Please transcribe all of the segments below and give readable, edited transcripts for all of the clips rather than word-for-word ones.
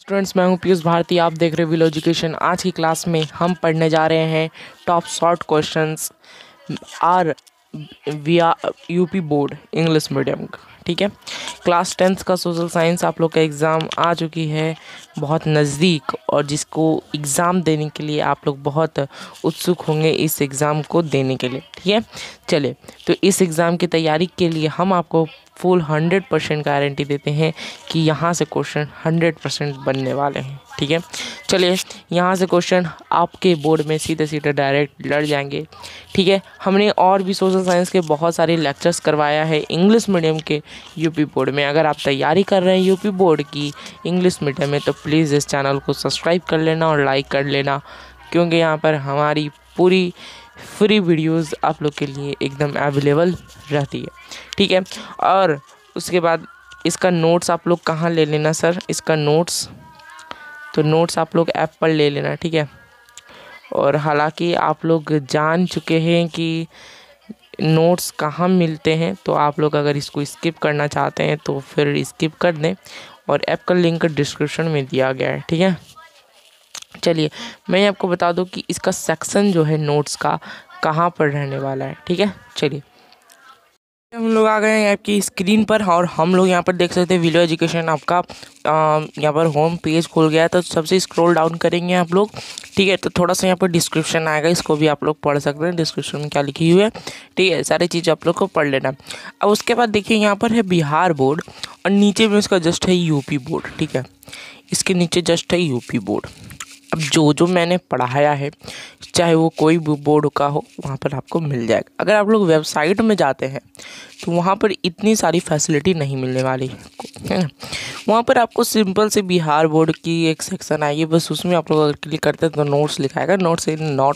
Students, मैं हूं पीयूष भारती। आप देख रहे हो विलो एजुकेशन। आज की क्लास में हम पढ़ने जा रहे हैं top short questions are via UP board English medium का। ठीक है, क्लास 10th का सोशल साइंस आप लोग का एग्ज़ाम आ चुकी है बहुत नज़दीक, और जिसको एग्ज़ाम देने के लिए आप लोग बहुत उत्सुक होंगे इस एग्ज़ाम को देने के लिए। ठीक है, चलिए, तो इस एग्ज़ाम की तैयारी के लिए हम आपको फुल 100% गारंटी देते हैं कि यहाँ से क्वेश्चन 100% बनने वाले हैं। ठीक है, चलिए, यहाँ से क्वेश्चन आपके बोर्ड में सीधे सीधे डायरेक्ट लड़ जाएंगे। ठीक है, हमने और भी सोशल साइंस के बहुत सारे लेक्चर्स करवाया है इंग्लिश मीडियम के यूपी बोर्ड में। अगर आप तैयारी कर रहे हैं यूपी बोर्ड की इंग्लिश मीडियम में तो प्लीज़ इस चैनल को सब्सक्राइब कर लेना और लाइक कर लेना, क्योंकि यहाँ पर हमारी पूरी फ्री वीडियोस आप लोग के लिए एकदम अवेलेबल रहती है। ठीक है, और उसके बाद इसका नोट्स आप लोग कहाँ ले लेना सर? इसका नोट्स तो नोट्स आप लोग ऐप पर ले लेना। ठीक है, और हालांकि आप लोग जान चुके हैं कि नोट्स कहाँ मिलते हैं, तो आप लोग अगर इसको स्किप करना चाहते हैं तो फिर स्किप कर दें, और ऐप का लिंक डिस्क्रिप्शन में दिया गया है। ठीक है, चलिए, मैं आपको बता दूं कि इसका सेक्शन जो है नोट्स का कहाँ पर रहने वाला है। ठीक है, चलिए, हम लोग आ गए हैं आपकी स्क्रीन पर, और हम लोग यहाँ पर देख सकते हैं विलो एजुकेशन आपका यहाँ पर होम पेज खुल गया है। तो सबसे स्क्रॉल डाउन करेंगे आप लोग। ठीक है, तो थोड़ा सा यहाँ पर डिस्क्रिप्शन आएगा, इसको भी आप लोग पढ़ सकते हैं। डिस्क्रिप्शन में क्या लिखी हुई है, ठीक है, सारी चीज़ आप लोग को पढ़ लेना। अब उसके बाद देखिए यहाँ पर है बिहार बोर्ड, और नीचे में उसका जस्ट है यूपी बोर्ड। ठीक है, इसके नीचे जस्ट है यूपी बोर्ड। अब जो जो मैंने पढ़ाया है, चाहे वो कोई भी बोर्ड का हो, वहाँ पर आपको मिल जाएगा। अगर आप लोग वेबसाइट में जाते हैं तो वहाँ पर इतनी सारी फैसिलिटी नहीं मिलने वाली है ना। वहाँ पर आपको सिंपल से बिहार बोर्ड की एक सेक्शन आएगी, बस उसमें आप लोग अगर क्लिक करते हैं तो नोट्स लिखाएगा, notes in not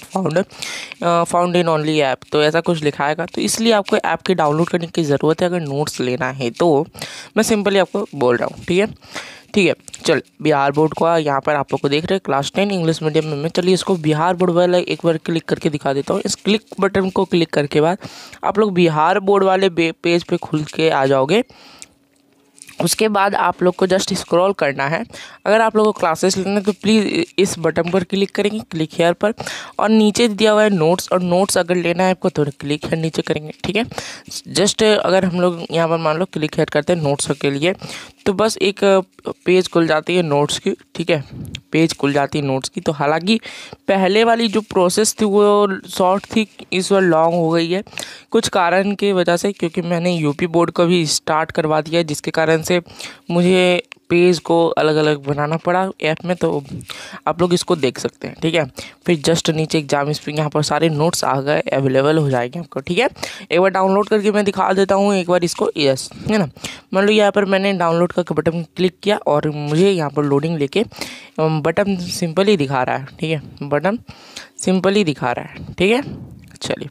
found in only app, तो ऐसा कुछ लिखाएगा। तो इसलिए आपको ऐप की डाउनलोड करने की ज़रूरत है अगर नोट्स लेना है तो। मैं सिंपली आपको बोल रहा हूँ। ठीक है, ठीक है, चल, बिहार बोर्ड का यहाँ पर आप लोग को देख रहे हैं क्लास 10 इंग्लिश मीडियम में। चलिए, इसको बिहार बोर्ड वाला एक बार क्लिक करके दिखा देता हूँ। इस क्लिक बटन को क्लिक करके बाद आप लोग बिहार बोर्ड वाले पेज पे खुल के आ जाओगे। उसके बाद आप लोग को जस्ट स्क्रॉल करना है। अगर आप लोगों को क्लासेस लेना है तो प्लीज़ इस बटन पर क्लिक करेंगे, क्लिक हेयर पर, और नीचे दिया हुआ है नोट्स, और नोट्स अगर लेना है आपको तो क्लिक हेयर नीचे करेंगे। ठीक है, जस्ट अगर हम लोग यहाँ पर मान लो क्लिक हेयर करते हैं नोट्स के लिए, तो बस एक पेज खुल जाती है नोट्स की। ठीक है, पेज खुल जाती है नोट्स की। तो हालांकि पहले वाली जो प्रोसेस थी वो शॉर्ट थी, इस बार लॉन्ग हो गई है कुछ कारण की वजह से, क्योंकि मैंने यूपी बोर्ड को भी स्टार्ट करवा दिया है, जिसके कारण से मुझे पेज को अलग अलग बनाना पड़ा ऐप में। तो आप लोग इसको देख सकते हैं। ठीक है, फिर जस्ट नीचे एग्जाम इस पर यहाँ पर सारे नोट्स आ गए, अवेलेबल हो जाएंगे आपको। ठीक है, एक बार डाउनलोड करके मैं दिखा देता हूँ एक बार इसको। यस, है ना, मान लो यहाँ पर मैंने डाउनलोड का बटन क्लिक किया और मुझे यहाँ पर लोडिंग लेके बटन सिंपल ही दिखा रहा है। ठीक है, बटन सिंपल ही दिखा रहा है। ठीक है, चलिए,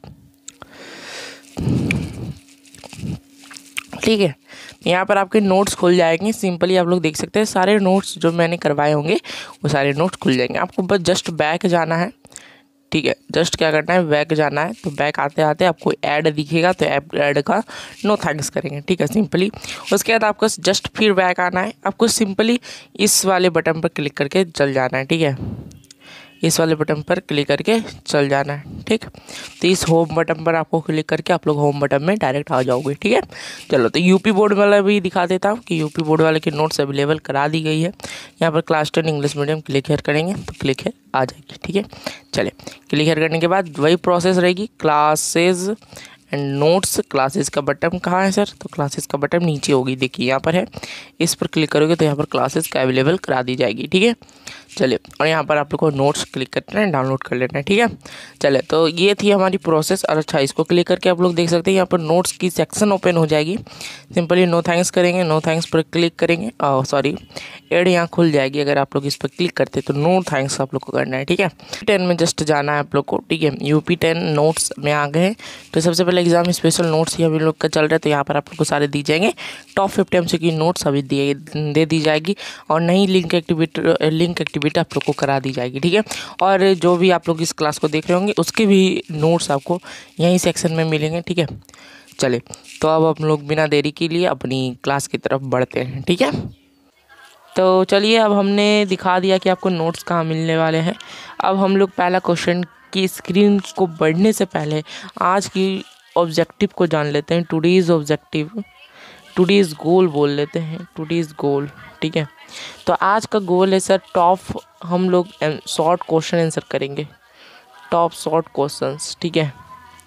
ठीक है, यहाँ पर आपके नोट्स खुल जाएंगे। सिंपली आप लोग देख सकते हैं सारे नोट्स जो मैंने करवाए होंगे वो सारे नोट्स खुल जाएंगे। आपको बस जस्ट बैक जाना है। ठीक है, जस्ट क्या करना है, बैक जाना है। तो बैक आते आते आपको ऐड दिखेगा, तो ऐड का नो थैंक्स करेंगे। ठीक है, सिंपली उसके बाद आपको जस्ट फिर बैक आना है। आपको सिंपली इस वाले बटन पर क्लिक करके चल जाना है। ठीक है, इस वाले बटन पर क्लिक करके चल जाना है। ठीक, तो इस होम बटन पर आपको क्लिक करके आप लोग होम बटन में डायरेक्ट आ जाओगे। ठीक है, चलो, तो यूपी बोर्ड वाला भी दिखा देता हूँ कि यूपी बोर्ड वाले की नोट्स अवेलेबल करा दी गई है। यहाँ पर class 10 English medium click here करेंगे तो क्लिक हेयर आ जाएगी। ठीक है, चलिए, क्लिक हेयर करने के बाद वही प्रोसेस रहेगी, क्लासेज एंड नोट्स। क्लासेस का बटन कहाँ है सर? तो क्लासेस का बटन नीचे होगी, देखिए यहाँ पर है। इस पर क्लिक करोगे तो यहाँ पर क्लासेस का अवेलेबल करा दी जाएगी। ठीक है, चलिए, और यहाँ पर आप लोग को नोट्स क्लिक करना है, डाउनलोड कर लेना है। ठीक है, चले, तो ये थी हमारी प्रोसेस। और अच्छा, इसको क्लिक करके आप लोग देख सकते हैं यहाँ पर नोट्स की सेक्शन ओपन हो जाएगी। सिंपली नो थैंक्स करेंगे, नो थैंक्स पर क्लिक करेंगे, सॉरी, एड यहाँ खुल जाएगी। अगर आप लोग इस पर क्लिक करते हैं तो नो थैंक्स आप लोग को करना है। ठीक है, 10 में जस्ट जाना है आप लोग को। ठीक है, यूपी 10 नोट्स में आ गए हैं। तो सबसे पहले एग्जाम स्पेशल नोट्स ही हम लोग का चल रहा है, तो यहाँ पर आप लोग को सारे दी जाएंगे। टॉप 50 MCQ नोट्स अभी दे दी जाएगी, और नई लिंक एक्टिविटी आप लोग को करा दी जाएगी। ठीक है, और जो भी आप लोग इस क्लास को देख रहे होंगे उसके भी नोट्स आपको यहीं सेक्शन में मिलेंगे। ठीक है, चले, तो अब हम लोग बिना देरी के लिए अपनी क्लास की तरफ बढ़ते हैं। ठीक है, तो चलिए, अब हमने दिखा दिया कि आपको नोट्स कहाँ मिलने वाले हैं। अब हम लोग पहला क्वेश्चन की स्क्रीन को बढ़ने से पहले आज की ऑब्जेक्टिव को जान लेते हैं। टुडेज़ ऑब्जेक्टिव, टुडेज़ गोल बोल लेते हैं, टुडेज़ गोल। ठीक है, तो आज का गोल है सर टॉप, हम लोग शॉर्ट क्वेश्चन आंसर करेंगे, टॉप शॉर्ट क्वेश्चंस। ठीक है,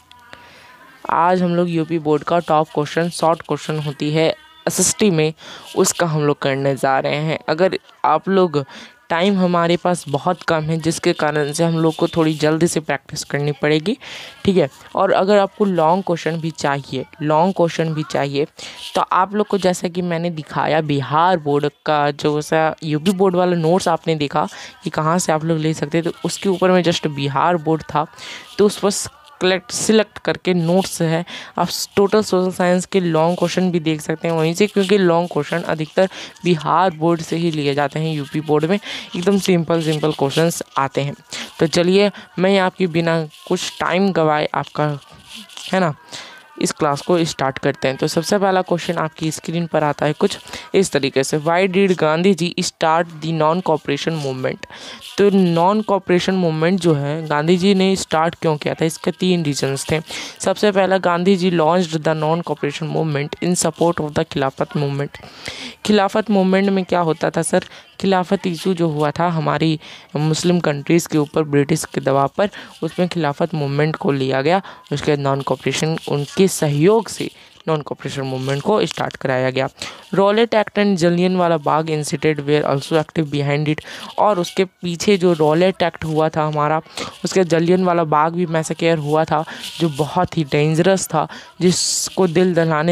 आज हम लोग यूपी बोर्ड का टॉप क्वेश्चन, शॉर्ट क्वेश्चन होती है एसएसटी में, उसका हम लोग करने जा रहे हैं। अगर आप लोग, टाइम हमारे पास बहुत कम है जिसके कारण से हम लोग को थोड़ी जल्दी से प्रैक्टिस करनी पड़ेगी। ठीक है, और अगर आपको लॉन्ग क्वेश्चन भी चाहिए, लॉन्ग क्वेश्चन भी चाहिए, तो आप लोग को जैसा कि मैंने दिखाया बिहार बोर्ड का जो सा यूपी बोर्ड वाला नोट्स आपने देखा कि कहाँ से आप लोग ले सकते हैं, तो उसके ऊपर में जस्ट बिहार बोर्ड था, तो उस पर सिलेक्ट करके नोट्स है आप टोटल सोशल साइंस के लॉन्ग क्वेश्चन भी देख सकते हैं वहीं से, क्योंकि लॉन्ग क्वेश्चन अधिकतर बिहार बोर्ड से ही लिए जाते हैं। यूपी बोर्ड में एकदम सिंपल क्वेश्चंस आते हैं। तो चलिए, मैं आपके बिना कुछ टाइम गवाए आपका, है ना, इस क्लास को स्टार्ट करते हैं। तो सबसे पहला क्वेश्चन आपकी स्क्रीन पर आता है कुछ इस तरीके से, why did Gandhi ji start the non cooperation movement. तो नॉन कॉपरेशन मूवमेंट जो है गांधी जी ने स्टार्ट क्यों किया था, इसके 3 रीजंस थे। सबसे पहला, Gandhi ji launched the non cooperation movement in support of the Khilafat movement. Khilafat movement में क्या होता था सर, खिलाफत इशू जो हुआ था हमारी मुस्लिम कंट्रीज़ के ऊपर ब्रिटिश के दबाव पर, उसमें खिलाफत मूवमेंट को लिया गया, उसके बाद नॉन कॉपरेशन, उनके सहयोग से नॉन कॉपरेशन मूवमेंट को स्टार्ट कराया गया। Rowlatt act and Jallianwala Bagh incident were also active behind it. और उसके पीछे जो रॉलेट एक्ट हुआ था हमारा, उसके जलियनवाला बाग भी मैसेकर हुआ था, जो बहुत ही डेंजरस था, जिसको दिल दहलाने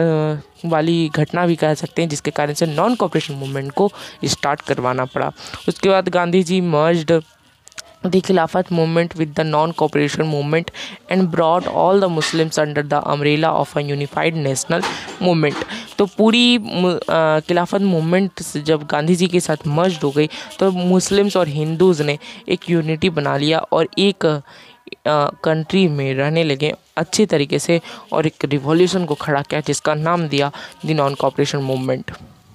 वाली घटना भी कह सकते हैं, जिसके कारण से नॉन कॉपरेशन मूवमेंट को स्टार्ट करवाना पड़ा। उसके बाद Gandhi ji merged the Khilafat movement with the non-cooperation movement and brought all the Muslims under the umbrella of a unified national movement। तो पूरी खिलाफत मूवमेंट जब गांधी जी के साथ मर्ज हो गई तो मुस्लिम्स और हिंदूज़ ने एक यूनिटी बना लिया और एक कंट्री में रहने लगे अच्छे तरीके से, और एक रिवॉल्यूशन को खड़ा किया जिसका नाम दिया द नॉन कॉपरेशन मूवमेंट।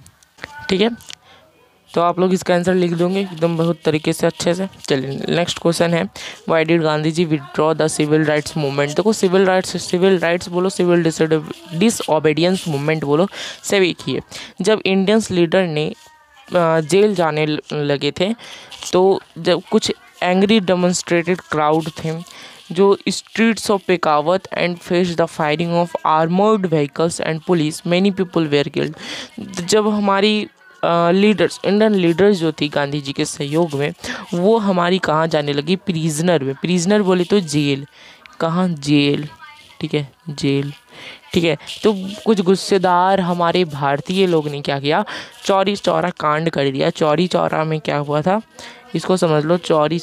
ठीक है, तो आप लोग इसका आंसर लिख दोगे एकदम बहुत तरीके से अच्छे से। चलिए, नेक्स्ट क्वेश्चन है, why did Gandhi ji withdraw the civil rights movement. देखो, सिविल राइट्स बोलो, सिविल डिसओबीडियंस मूवमेंट बोलो, सब एक ही है। जब इंडियंस लीडर ने जेल जाने लगे थे, तो जब कुछ एंग्री डेमोन्स्ट्रेटेड क्राउड थे जो स्ट्रीट्स ऑफ पेकावत and face the firing of armoured vehicles and police, many people were killed. जब हमारी लीडर्स, इंडियन लीडर्स जो थी गांधी जी के सहयोग में, वो हमारी कहाँ जाने लगी, प्रिजनर में। प्रिजनर बोले तो जेल, कहाँ, जेल। ठीक है, जेल। ठीक है, तो कुछ गुस्सेदार हमारे भारतीय लोग ने क्या किया, चौरी चौरा कांड कर दिया। चौरी चौरा में क्या हुआ था, इसको समझ लो, चौरी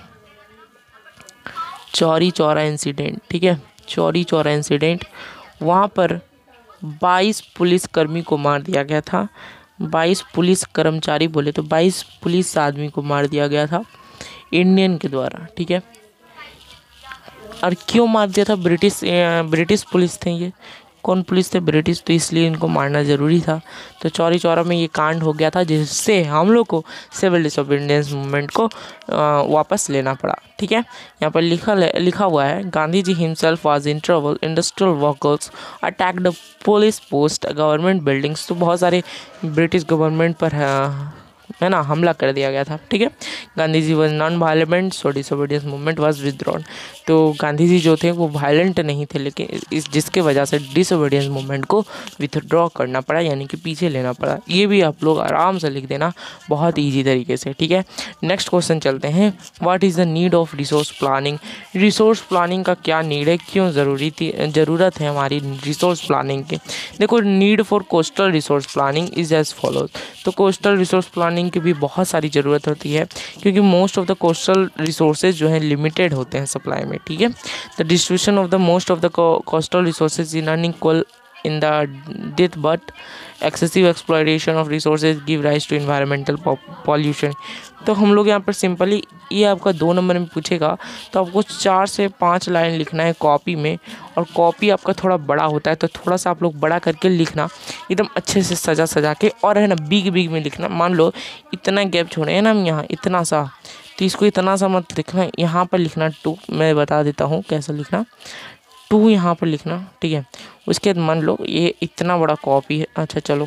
चौरा इंसिडेंट। ठीक है, चौरी चौरा इंसिडेंट, वहाँ पर 22 पुलिसकर्मी को मार दिया गया था। 22 पुलिस कर्मचारी बोले तो 22 पुलिस आदमी को मार दिया गया था इंडियन के द्वारा। ठीक है, और क्यों मार दिया था, ब्रिटिश पुलिस थे। ये कौन पुलिस थे, ब्रिटिश, तो इसलिए इनको मारना ज़रूरी था। तो चौरी चौरा में ये कांड हो गया था जिससे हम लोग को सिविल डिसोबीडियंस मूवमेंट को वापस लेना पड़ा। ठीक है, यहाँ पर लिखा हुआ है, Gandhi ji himself was in trouble, industrial workers attacked police post, government buildings. तो बहुत सारे ब्रिटिश गवर्नमेंट पर है ना हमला कर दिया गया था। ठीक है, Gandhi ji was non violent, so disobedience movement was withdrawn. तो गांधी जी जो थे वो वायलेंट नहीं थे, लेकिन जिसके वजह से डिसोबीडियंस मूवमेंट को विथड्रॉ करना पड़ा, यानी कि पीछे लेना पड़ा। ये भी आप लोग आराम से लिख देना बहुत ईजी तरीके से। ठीक है, नेक्स्ट क्वेश्चन चलते हैं, what is the need of resource planning. Resource planning का क्या नीड है, क्यों ज़रूरत है हमारी रिसोर्स प्लानिंग की। देखो, need for coastal resource planning is as follows. तो कोस्टल रिसोर्स प्लानिंग की भी बहुत सारी ज़रूरत होती है, क्योंकि most of the coastal resources जो हैं लिमिटेड होते हैं सप्लाई में। ठीक है, the distribution of the most of the coastal resources in unequal in the death, but excessive exploitation of resources give rise to environmental pollution। तो हम लोग यहाँ पर सिंपली ये आपका 2 नंबर में पूछेगा तो आपको 4 से 5 लाइन लिखना है कॉपी में, और कॉपी आपका थोड़ा बड़ा होता है तो थोड़ा सा आप लोग बड़ा करके लिखना, एकदम अच्छे से सजा के, और है ना बिग में लिखना। मान लो इतना गैप छोड़े हैं ना हम यहाँ इतना सा, तो इसको इतना सा मत लिखना, यहाँ पर लिखना 2। मैं बता देता हूँ कैसा लिखना, 2 यहाँ पर लिखना, ठीक है। उसके बाद मान लो ये इतना बड़ा कॉपी है, अच्छा चलो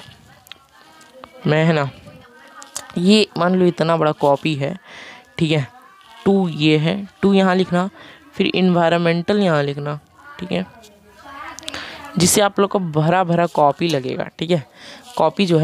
मैं है ना ये मान लो इतना बड़ा कॉपी है, ठीक है। 2 ये है, 2 यहाँ लिखना, फिर इन्वायरमेंटल यहाँ लिखना, ठीक है, जिससे आप लोग को भरा कॉपी लगेगा, ठीक है। कॉपी जो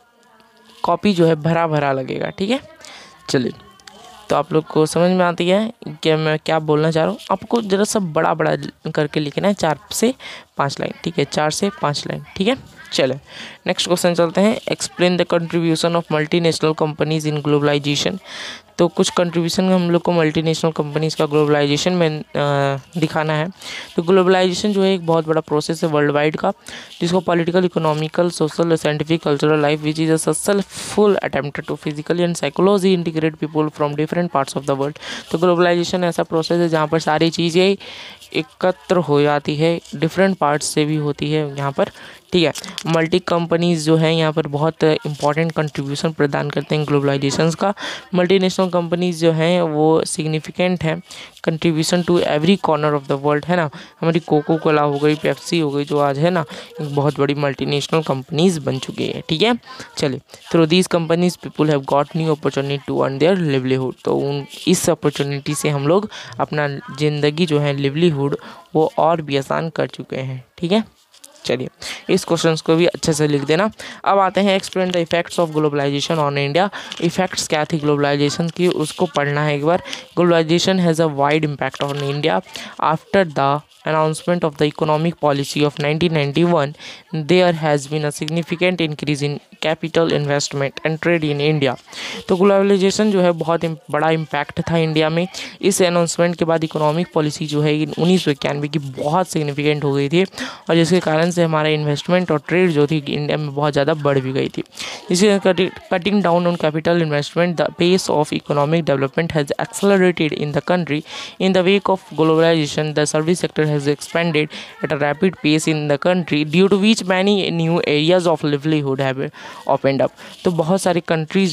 है भरा लगेगा, ठीक है। चलिए, तो आप लोग को समझ में आती है कि मैं क्या बोलना चाह रहा हूँ। आपको ज़रा सा बड़ा करके लिखना है, 4 से 5 लाइन, ठीक है, 4 से 5 लाइन, ठीक है। चले नेक्स्ट क्वेश्चन चलते हैं। Explain the contribution of multinational companies in globalisation. तो कुछ कंट्रीब्यूशन हम लोग को मल्टीनेशनल कंपनीज़ का ग्लोबलाइजेशन में दिखाना है। तो ग्लोबलाइजेशन जो है एक बहुत बड़ा प्रोसेस है वर्ल्ड वाइड का, जिसको political, economical, social, scientific, cultural life which is a successful attempt to physically and psychology integrate people from different parts of the world. तो ग्लोबलाइजेशन ऐसा प्रोसेस है जहाँ पर सारी चीज़ें एकत्र हो जाती है, डिफरेंट पार्ट्स से भी होती है यहाँ पर, ठीक है। मल्टी कंपनीज़ जो हैं यहाँ पर बहुत इंपॉर्टेंट कंट्रीब्यूशन प्रदान करते हैं ग्लोबलाइजेशंस का। मल्टीनेशनल कंपनीज़ जो हैं वो सिग्निफिकेंट हैं contribution to every corner of the world, है ना। हमारी कोको कोला हो गई, पेप्सी हो गई, जो आज है ना एक बहुत बड़ी मल्टीनेशनल कंपनीज़ बन चुकी है, ठीक है। चलिए, through these companies people have got new opportunity to earn their livelihood. तो इस अपॉर्चुनिटी से हम लोग अपना ज़िंदगी जो है लिवलीहुड वो और भी आसान कर चुके हैं, ठीक है। चलिए, इस क्वेश्चन को भी अच्छे से लिख देना। अब आते हैं explain the effects of globalisation on India. Effects क्या थी ग्लोबलाइजेशन की, उसको पढ़ना है एक बार। Globalisation has a wide impact on India. After the announcement of the economic policy of 1991, there has been a significant increase in capital investment and trade in India। तो globalisation जो है बहुत बड़ा इम्पैक्ट था इंडिया में। इस announcement के बाद इकोनॉमिक पॉलिसी जो है 1991 की बहुत सिग्निफिकेंट हो गई थी, और जिसके कारण से हमारा इन्वेस्टमेंट और ट्रेड जो थी इंडिया में बहुत ज़्यादा बढ़ भी गई थी। इसी cutting down on capital investment, the pace of economic development has accelerated in the country. In the wake of globalisation, the service sector has expanded at a rapid pace in the country, due to which many new areas of livelihood have opened up। तो बहुत सारी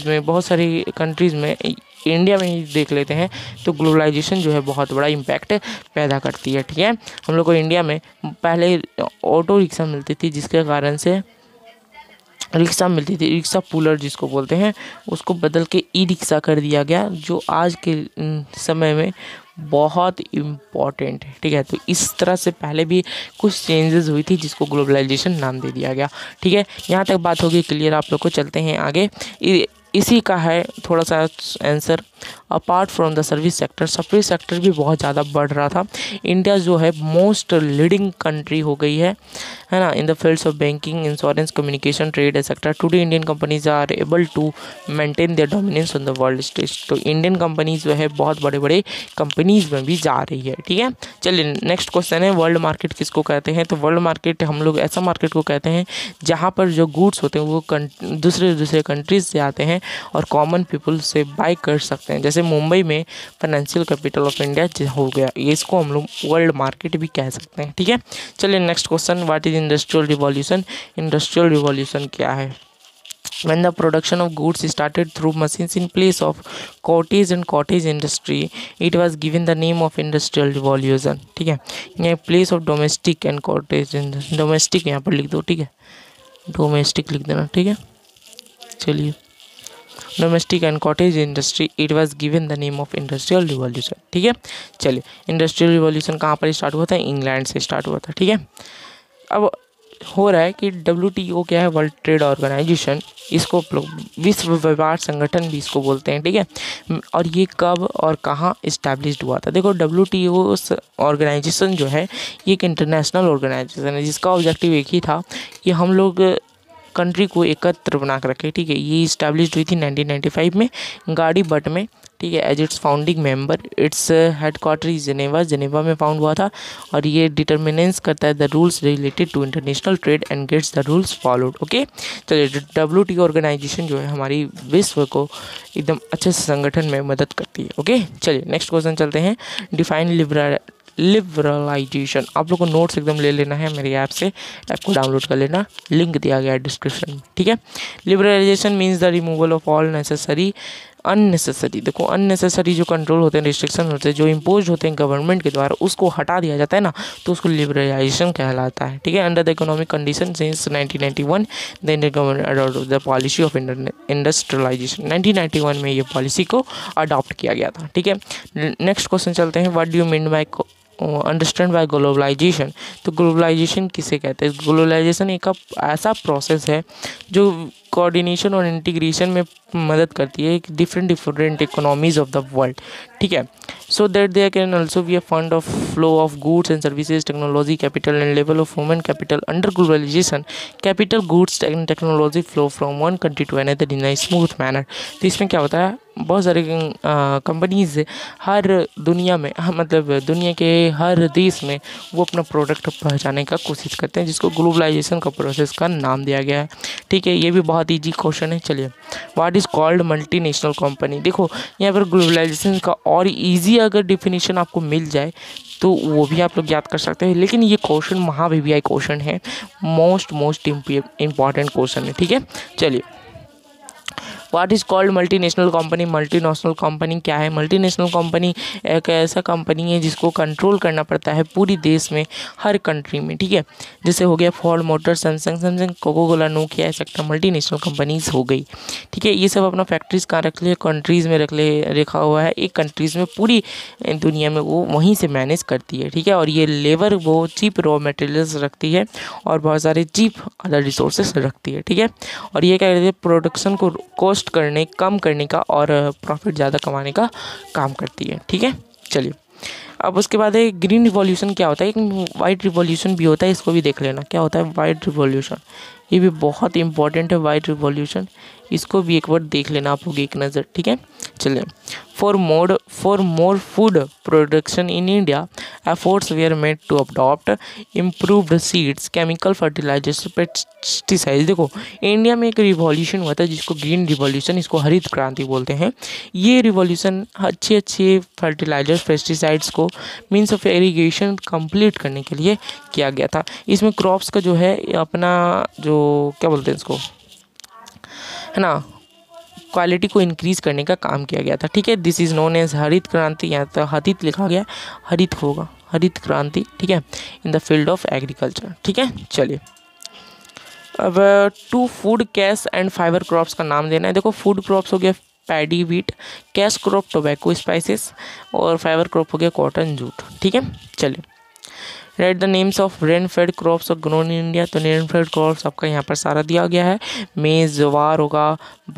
countries में India में ही देख लेते हैं तो globalisation जो है बहुत बड़ा इम्पैक्ट पैदा करती है, ठीक है। हम लोग को इंडिया में पहले ऑटो रिक्शा मिलती थी, जिसके कारण से रिक्शा पुलर जिसको बोलते हैं, उसको बदल के ई रिक्शा कर दिया गया, जो आज के समय में बहुत इम्पॉर्टेंट है, ठीक है। तो इस तरह से पहले भी कुछ चेंजेस हुई थी जिसको ग्लोबलाइजेशन नाम दे दिया गया, ठीक है। यहाँ तक बात होगी क्लियर आप लोग को। चलते हैं आगे। इसी का है थोड़ा सा answer. Apart from the service sector भी बहुत ज़्यादा बढ़ रहा था। इंडिया जो है मोस्ट लीडिंग कंट्री हो गई है ना, in the fields of banking, insurance, communication, trade etcetera. Today Indian companies are able to maintain their dominance on the world stage. तो इंडियन कंपनीज जो है बहुत बड़े कंपनीज में भी जा रही है, ठीक है। चलिए, नेक्स्ट क्वेश्चन है वर्ल्ड मार्केट किसको कहते हैं। तो वर्ल्ड मार्केट हम लोग ऐसा मार्केट को कहते हैं जहाँ पर जो गुड्स होते हैं वो दूसरे कंट्रीज से आते हैं और कॉमन पीपल से बाय कर सकते हैं। जैसे मुंबई में फाइनेंशियल कैपिटल ऑफ इंडिया हो गया, इसको हम लोग वर्ल्ड मार्केट भी कह सकते हैं, ठीक है। चलिए, next question, what is industrial revolution. Industrial revolution क्या है। When the production of goods started through machines in place of cottage industry, it was given the name of industrial revolution, ठीक है। यहाँ place of domestic and cottage, domestic यहाँ पर लिख दो, ठीक है, डोमेस्टिक लिख देना, ठीक है। चलिए, domestic and cottage industry, it was given the name of industrial revolution, ठीक है। चलिए, इंडस्ट्रियल रिवॉल्यूशन कहाँ पर स्टार्ट हुआ था, इंग्लैंड से स्टार्ट हुआ था, ठीक है। अब हो रहा है कि WTO क्या है, वर्ल्ड ट्रेड ऑर्गेनाइजेशन, इसको विश्व व्यापार संगठन भी इसको बोलते हैं, ठीक है। और ये कब और कहाँ इस्टेब्लिश्ड हुआ था। देखो, WTO ऑर्गेनाइजेशन जो है ये एक इंटरनेशनल ऑर्गेनाइजेशन है जिसका ऑब्जेक्टिव एक ही था कि हम लोग कंट्री को एकत्र बना कर रखे, ठीक है। ये इस्टेब्लिश हुई थी 1995 में गाड़ी बट में, ठीक है, as its founding member. Its headquarter Geneva में फाउंड हुआ था, और ये डिटर्मिनेंस करता है the rules related to international trade and gets the rules followed. Okay, चलिए WTO ऑर्गेनाइजेशन जो है हमारी विश्व को एकदम अच्छे से संगठन में मदद करती है। ओके, चलिए नेक्स्ट क्वेश्चन चलते हैं। Define liberalisation. आप लोग को नोट्स एकदम ले लेना है मेरी ऐप से, ऐप को डाउनलोड कर लेना, लिंक दिया गया है डिस्क्रिप्शन में, ठीक है। Liberalisation means the removal of all necessary unnecessary, देखो अननेसेसरी जो कंट्रोल होते हैं, रिस्ट्रिक्शन होते हैं, जो इम्पोज होते हैं गवर्नमेंट के द्वारा, उसको हटा दिया जाता है ना, तो उसको लिबरलाइजेशन कहलाता है, ठीक है। Under the economic condition since 1991 the Indian government adopt the policy of industrialisation. 1991 में ये पॉलिसी को अडॉप्ट किया गया था, ठीक है। नेक्स्ट क्वेश्चन चलते हैं। What do you mean by understand by globalisation. तो ग्लोबलाइजेशन किसे कहते हैं? ग्लोबलाइजेशन एक ऐसा प्रोसेस है जो कोऑर्डिनेशन और इंटीग्रेशन में मदद करती है different economies of the world, ठीक है। So that there can also be a fund of flow of goods and services, technology, capital and level of human capital. Under globalisation capital, goods and technology flow from one country to another in a smooth manner. तो इसमें क्या होता है, बहुत सारे companies हर दुनिया में, मतलब दुनिया के हर देश में वो अपना प्रोडक्ट पहुंचाने का कोशिश करते हैं, जिसको ग्लोबलाइजेशन का प्रोसेस का नाम दिया गया है, ठीक है। ये भी बहुत इजी क्वेश्चन है। चलिए, what is called multinational company. देखो यहाँ पर ग्लोबलाइजेशन का और इजी अगर डिफिनीशन आपको मिल जाए तो वो भी आप लोग याद कर सकते हैं, लेकिन ये क्वेश्चन महाभिवियाई क्वेश्चन है, मोस्ट इम्पॉर्टेंट क्वेश्चन है, ठीक है। चलिए, what is called multinational company. Multinational company क्या है? मल्टीनेशनल कंपनी एक ऐसा कंपनी है जिसको कंट्रोल करना पड़ता है पूरी देश में, हर कंट्री में, ठीक है। जैसे हो गया Ford motor, Samsung, Coca Cola, Nokia, ऐसा मल्टीनेशनल कंपनीज हो गई, ठीक है। ये सब अपना फैक्ट्रीज कहाँ रख ले? कंट्रीज़ में रखा हुआ है, एक कंट्रीज़ में पूरी दुनिया में वो वहीं से मैनेज करती है, ठीक है। और ये लेबर वो चीप रॉ मटेरियल्स रखती है और बहुत सारे चीप अदर रिसोर्सेस रखती है, ठीक है। और ये क्या कहते हैं, प्रोडक्शन को कम करने का और प्रॉफिट ज़्यादा कमाने का काम करती है, ठीक है। चलिए, अब उसके बाद है ग्रीन रिवॉल्यूशन। क्या होता है? एक वाइट रिवॉल्यूशन भी होता है, इसको भी देख लेना। क्या होता है वाइट रिवॉल्यूशन? ये भी बहुत इंपॉर्टेंट है वाइट रिवॉल्यूशन, इसको भी एक बार देख लेना आप लोग एक नज़र, ठीक है। चलिए, for more food production in India efforts were made to adopt improved seeds, chemical fertilisers, pesticides. देखो इंडिया में एक रिवॉल्यूशन हुआ था जिसको ग्रीन रिवॉल्यूशन, इसको हरित क्रांति बोलते हैं। ये रिवॉल्यूशन अच्छे फर्टिलाइजर्स, पेस्टिसाइड्स को मीन्स ऑफ इरिगेशन कंप्लीट करने के लिए किया गया था। इसमें क्रॉप्स का जो है अपना जो क्या बोलते हैं इसको, है ना, क्वालिटी को इंक्रीज़ करने का काम किया गया था, ठीक है। दिस इज़ नोन एज हरित क्रांति। यहाँ तो हरित लिखा गया, हरित होगा, हरित क्रांति, ठीक है, in the field of agriculture, ठीक है। चलिए, अब two food, cash and fibre crops का नाम देना है। देखो फूड क्रॉप्स हो गया paddy, wheat, cash crop tobacco, spices, और फाइबर क्रॉप हो गया कॉटन, जूट, ठीक है। चलिए, write the names of rain fed crops और ग्रोन इन इंडिया। तो रेन फेड क्रॉप्स आपका यहाँ पर सारा दिया गया है, मेज़, ज्वार होगा,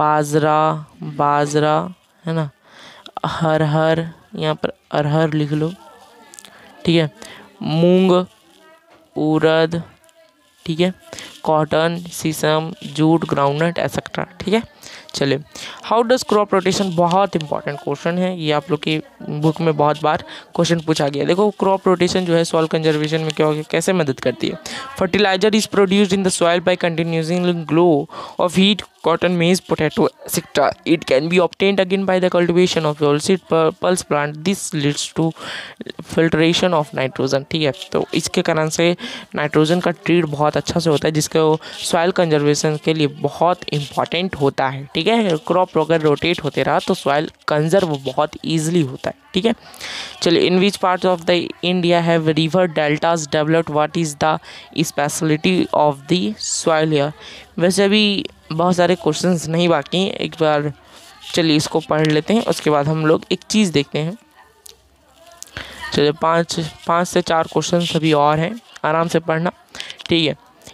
बाजरा है ना, अरहर, यहाँ पर अरहर लिख लो, ठीक है, मूंग, उड़द, ठीक है, cotton, sesame, jute, groundnut etcetera, ठीक है। चलिए, हाउ डज क्रॉप रोटेशन, बहुत इंपॉर्टेंट क्वेश्चन है ये, आप लोग की बुक में बहुत बार क्वेश्चन पूछा गया। देखो क्रॉप रोटेशन जो है सॉइल कंजर्वेशन में क्या होगा, कैसे मदद करती है। Fertiliser is produced in the soil by continuing glow of heat, cotton, maize, potato, etc. It can be obtained again by the cultivation of oilseed pulse plant. This leads to filtration of nitrogen, ठीक है। तो इसके कारण से nitrogen का treat बहुत अच्छा से होता है, जिसको सॉइल कंजर्वेशन के लिए बहुत इंपॉर्टेंट होता है, ठीक है। क्रॉप अगर रोटेट होते रहा तो सॉइल कंजर्व बहुत ईजिली होता है, ठीक है। चलिए, in which part of the India have river deltas developed, what is the speciality of the soil here. वैसे अभी बहुत सारे क्वेश्चंस नहीं बाकी हैं, एक बार चलिए इसको पढ़ लेते हैं, उसके बाद हम लोग एक चीज़ देखते हैं। चलिए, पाँच से चार क्वेश्चन अभी और हैं, आराम से पढ़ना, ठीक है।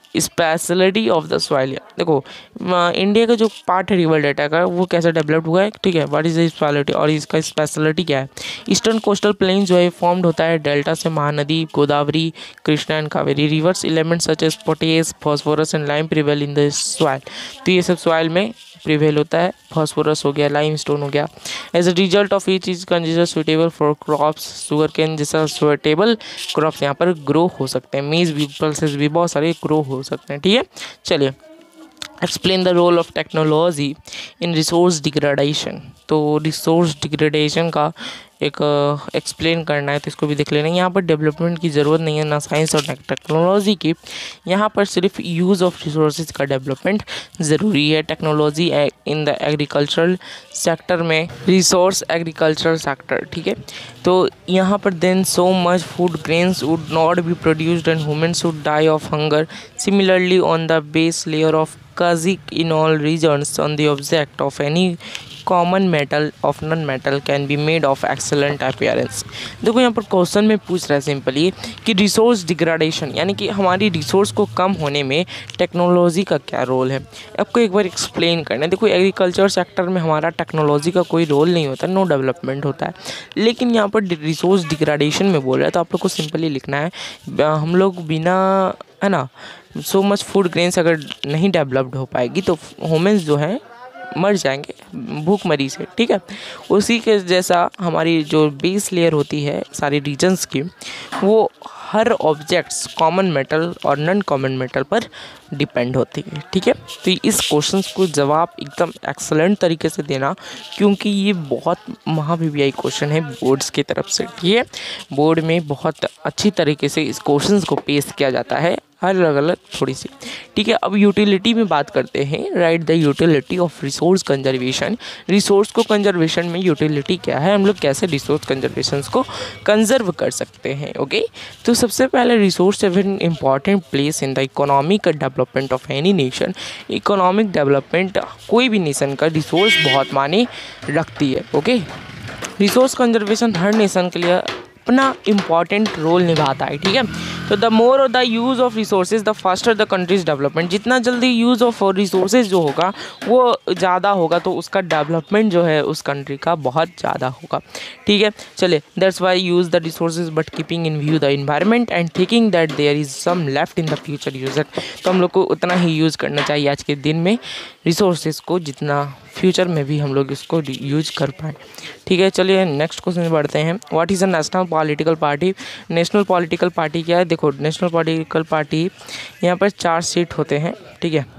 Speciality of the soil. देखो इंडिया का जो पार्ट है रिवर डेल्टा का वो कैसे डेवलप्ड हुआ है, ठीक है, व्हाट इज द स्पेशलिटी और इसका स्पेशलिटी क्या है। ईस्टर्न कोस्टल प्लेन जो है फॉर्म्ड होता है डेल्टा से Mahanadi Godavari Krishna and Kaveri rivers elements such as potash phosphorus and lime prevail in the soil. तो ये सब सॉइल में प्रिवेल होता है, फॉस्फोरस हो गया, लाइम स्टोन हो गया। As a result of each is consider suitable for crops, sugarcane जैसा सुटेबल क्रॉप्स यहाँ पर ग्रो हो सकते हैं, मेज भी पल्सेस भी बहुत सारे ग्रो हो सकते हैं, ठीक है। चलिए explain the role of technology in resource degradation. तो रिसोर्स डिग्रेडेशन का एक एक्सप्लेन करना है तो इसको भी देख लेना। यहाँ पर डेवलपमेंट की ज़रूरत नहीं है ना साइंस और टेक्नोलॉजी की, यहाँ पर सिर्फ यूज़ ऑफ रिसोर्सेज का डेवलपमेंट ज़रूरी है। Technology in the agricultural sector में रिसोर्स एग्रीकल्चरल सेक्टर, ठीक है। तो यहाँ पर then so much food grains would not be produced and humans would die of hunger. Similarly on the base layer of Kazik in all regions on the object of any common metal of non metal can be made of excellent appearance। देखो यहाँ पर question में पूछ रहा है simply कि resource degradation यानी कि हमारी रिसोर्स को कम होने में टेक्नोलॉजी का क्या रोल है, आपको एक बार एक्सप्लेन करना है। देखो एग्रीकल्चर सेक्टर में हमारा टेक्नोलॉजी का कोई रोल नहीं होता, नो डेवलपमेंट होता है, लेकिन यहाँ पर रिसोर्स डिग्रेडेशन में बोल रहा है तो आप लोग को सिंपली लिखना है हम लोग बिना, है ना, सो मच फूड ग्रेन्स अगर नहीं डेवलप्ड हो पाएगी तो ह्यूमन्स जो हैं मर जाएंगे भूखमरी से, ठीक है। उसी के जैसा हमारी जो बेस लेयर होती है सारी रीजन्स की वो हर ऑब्जेक्ट्स कॉमन मेटल और नॉन कॉमन मेटल पर डिपेंड होती है, ठीक है। तो इस क्वेश्चन को जवाब एकदम एक्सलेंट तरीके से देना क्योंकि ये बहुत महावीवीआई क्वेश्चन है बोर्ड्स की तरफ से, ठीक है। बोर्ड में बहुत अच्छी तरीके से इस क्वेश्चन को पेश किया जाता है हर अलग अलग थोड़ी सी, ठीक है। अब यूटिलिटी में बात करते हैं, write the utility of resource conservation. Resource को कंजर्वेशन में यूटिलिटी क्या है, हम लोग कैसे रिसोर्स कंजर्वेशन को कंजर्व कर सकते हैं, ओके। तो सबसे पहले resource have an important place in the economic development of any nation. Economic development कोई भी नेशन का रिसोर्स बहुत मायने रखती है, ओके। रिसोर्स कंजर्वेशन हर नेशन के लिए अपना इम्पॉर्टेंट रोल निभाता है, ठीक है। तो the more the use of resources the faster the country's development. जितना जल्दी यूज़ ऑफ रिसोर्सेज जो होगा वो ज़्यादा होगा तो उसका डेवलपमेंट जो है उस कंट्री का बहुत ज़्यादा होगा, ठीक है। चले that's why use the resources but keeping in view the environment and thinking that there is some left in the future user. तो हम लोग को उतना ही यूज़ करना चाहिए आज के दिन में रिसोर्सेज को जितना फ्यूचर में भी हम लोग इसको यूज कर पाएँ, ठीक है। चलिए नेक्स्ट क्वेश्चन में बढ़ते हैं। What is a national political party. National political party क्या है, देखो नेशनल पॉलिटिकल पार्टी यहाँ पर 4 सीट होते हैं, ठीक है।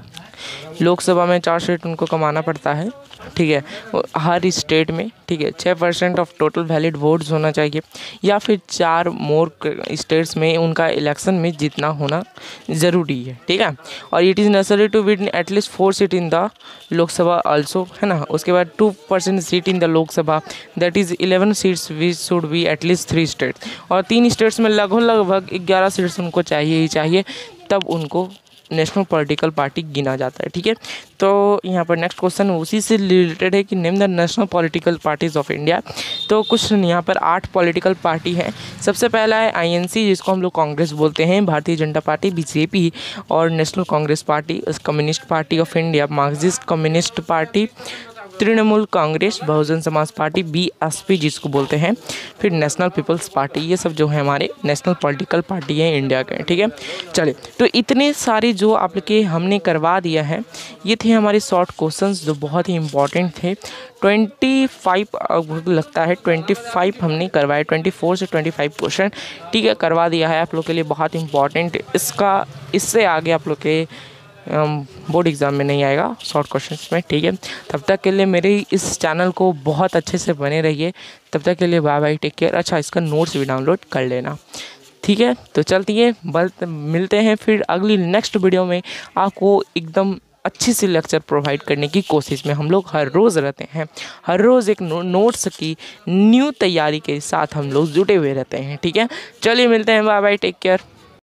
लोकसभा में 4 सीट उनको कमाना पड़ता है, ठीक है, हर स्टेट में, ठीक है। 6% ऑफ टोटल वैलिड वोट्स होना चाहिए या फिर 4 मोर स्टेट्स में उनका इलेक्शन में जीतना होना ज़रूरी है, ठीक है। और it is necessary to win at least 4 seat in the Lok Sabha also, है ना। उसके बाद 2% seat in the Lok Sabha that is 11 seats we should be at least 3 states. और 3 स्टेट्स में लगभग 11 सीट्स उनको चाहिए ही चाहिए, तब उनको नेशनल पॉलिटिकल पार्टी गिना जाता है, ठीक है। तो यहाँ पर नेक्स्ट क्वेश्चन उसी से रिलेटेड है कि name the national political parties of India. तो कुछ यहाँ पर 8 पॉलिटिकल पार्टी हैं। सबसे पहला है आईएनसी जिसको हम लोग कांग्रेस बोलते हैं, भारतीय जनता पार्टी बीजेपी और National Congress Party, Communist Party of India, Marxist Communist Party, Trinamool Congress, Bahujan Samaj Party BSP जिसको बोलते हैं, फिर नेशनल पीपल्स पार्टी। ये सब जो है हमारे नेशनल पॉलिटिकल पार्टी है इंडिया के, ठीक है। चलिए तो इतने सारे जो आप लोग के हमने करवा दिया है ये थे हमारे शॉर्ट क्वेश्चंस जो बहुत ही इंपॉर्टेंट थे। 25 लगता है 25 हमने करवाए, 24 से 25 क्वेश्चन, ठीक है, करवा दिया है आप लोग के लिए बहुत इंपॉर्टेंट। इससे आगे आप लोग के बोर्ड एग्ज़ाम में नहीं आएगा शॉर्ट क्वेश्चंस में, ठीक है। तब तक के लिए मेरे इस चैनल को बहुत अच्छे से बने रहिए। तब तक के लिए बाय बाय, टेक केयर। अच्छा इसका नोट्स भी डाउनलोड कर लेना, ठीक है। तो चलती है मिलते हैं फिर अगली नेक्स्ट वीडियो में। आपको एकदम अच्छी सी लेक्चर प्रोवाइड करने की कोशिश में हम लोग हर रोज़ रहते हैं। हर रोज़ एक नोट्स की न्यू तैयारी के साथ हम लोग जुटे हुए रहते हैं, ठीक है। चलिए मिलते हैं, बाय बाय, टेक केयर।